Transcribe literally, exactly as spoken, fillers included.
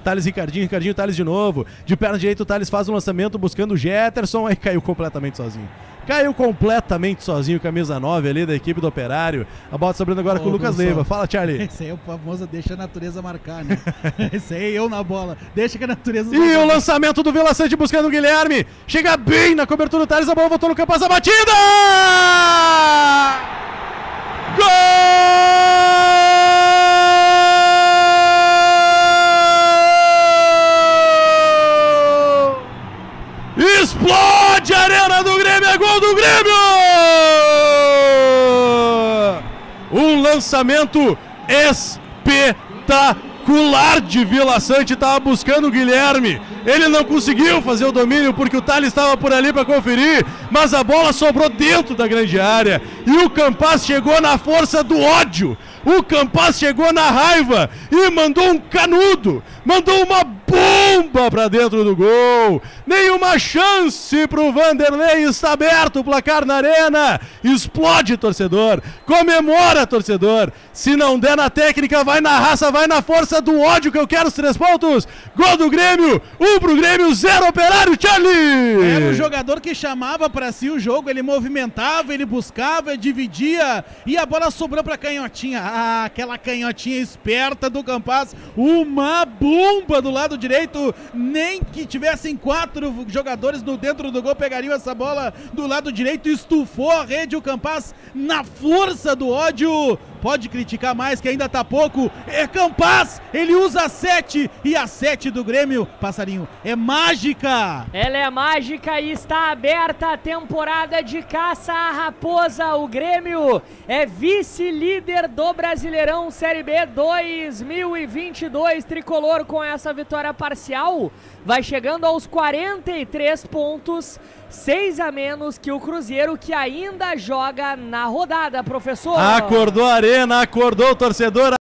Thales, Ricardinho, Ricardinho, Thales de novo. De perna direita o Thales faz o lançamento buscando o Jetterson, aí caiu completamente sozinho. Caiu completamente sozinho, camisa nove ali da equipe do Operário. A bola sobrando agora Ô, com o Lucas Leiva. Fala, Charlie. Esse aí é o famoso deixa a natureza marcar, né? Esse aí eu na bola. Deixa que a natureza... E marcar. O lançamento do Vila Sante buscando o Guilherme. Chega bem na cobertura do Thales, a bola voltou no campo, a batida! Gol! Explode a arena do Grêmio, é gol do Grêmio! Um lançamento espetacular de Vila Sante, estava buscando o Guilherme. Ele não conseguiu fazer o domínio porque o Thales estava por ali para conferir, mas a bola sobrou dentro da grande área e o Campaz chegou na força do ódio. O Campaz chegou na raiva e mandou um canudo, mandou uma bomba para dentro do gol. Nenhuma chance para o Vanderlei, está aberto o placar na arena. Explode, torcedor, comemora, torcedor. Se não der na técnica, vai na raça, vai na força do ódio que eu quero os três pontos. Gol do Grêmio, um pro Grêmio, zero Operário, Charlie! Era um jogador que chamava para si o jogo, ele movimentava, ele buscava, dividia e a bola sobrou para canhotinha. Ah, aquela canhotinha esperta do Campaz, uma bomba do lado direito, nem que tivessem quatro jogadores no dentro do gol pegariam essa bola do lado direito, estufou a rede, o Campaz na força do ódio. Pode criticar mais que ainda tá pouco, é Campaz, ele usa a sete e a sete do Grêmio, Passarinho, é mágica! Ela é mágica e está aberta a temporada de caça à raposa. O Grêmio é vice-líder do Brasileirão Série B dois mil e vinte e dois, tricolor com essa vitória parcial, vai chegando aos quarenta e três pontos, seis a menos que o Cruzeiro, que ainda joga na rodada, professor. Acordou a arena, acordou o torcedor.